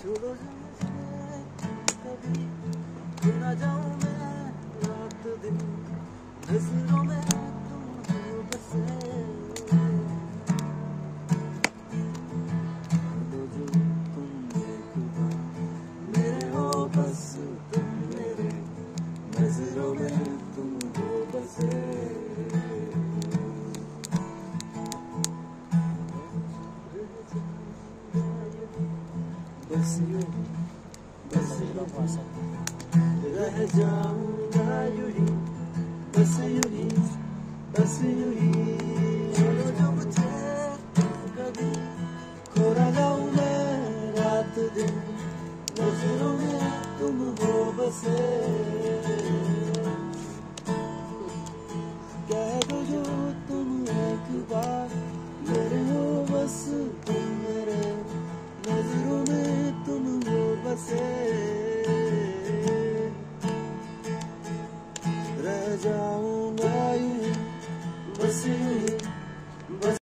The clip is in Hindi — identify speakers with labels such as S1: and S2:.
S1: छोड़ो जो मुझे कभी, खो ना जाऊं मैं रात दिन, नजरों में तुम हो बसे। दो जो तुम एक बार मेरे हो, बस तुम मेरे, नजरों में तुम हो बसे। बस यूं रह जाऊंगा यूं ही, बस यूं ही, बस यूं ही। छोड़ो जो मुझे कभी, खो ना जाऊं मैं रात दिन, नजरों में तुम हो बसे। कह दो जो तुम एक बार मेरे हो, बस तुम मेरे, नजरों में तुम हो बसे। रह जाऊंगा यूं, बस यूं ही, बस